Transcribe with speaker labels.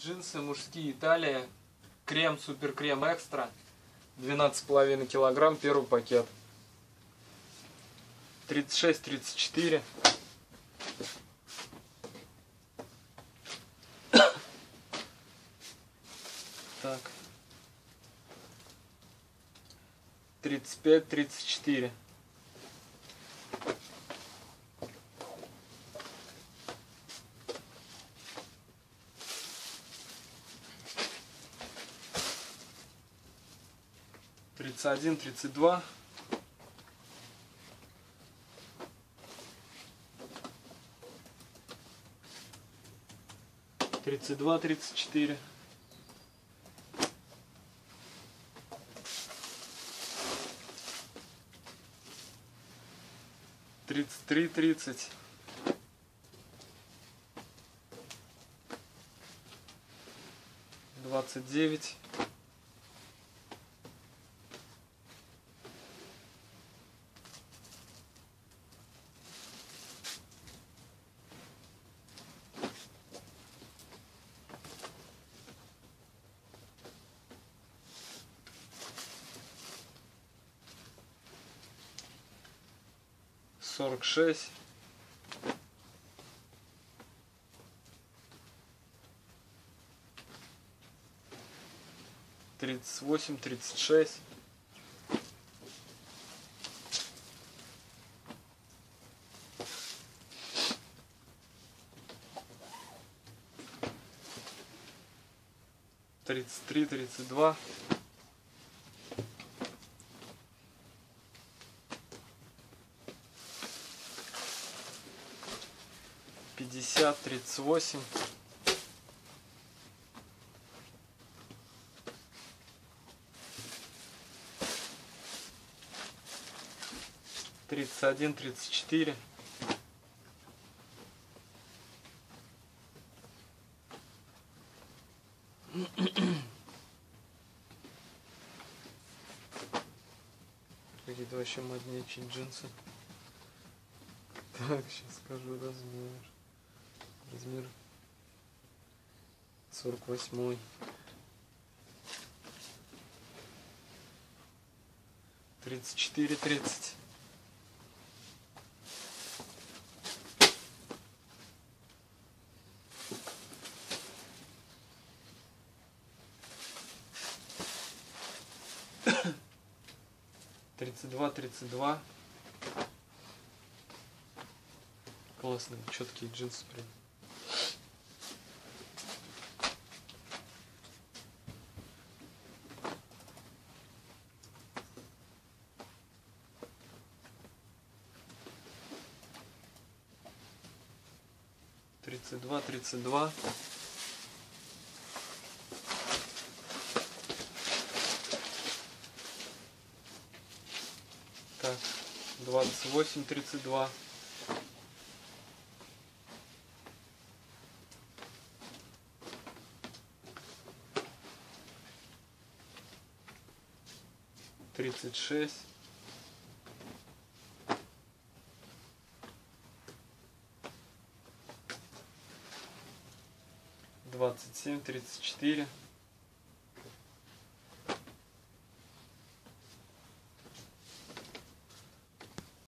Speaker 1: Джинсы мужские Италия. Крем, супер крем экстра. 12,5 килограмм, первый пакет. 36-34. Так. 35-34. Тридцать один, 32. 32, 34. 33, 30. 29. 46. 38, 36. 33, 32. 50, 38. 31, 34. 'Какие-то вообще моднячие джинсы. Так, сейчас скажу размер. Размер 48. 34, 30. 32, 32. Классные, четкие джинсы прям. 32, 32. 28, 32. 36. 27, 34.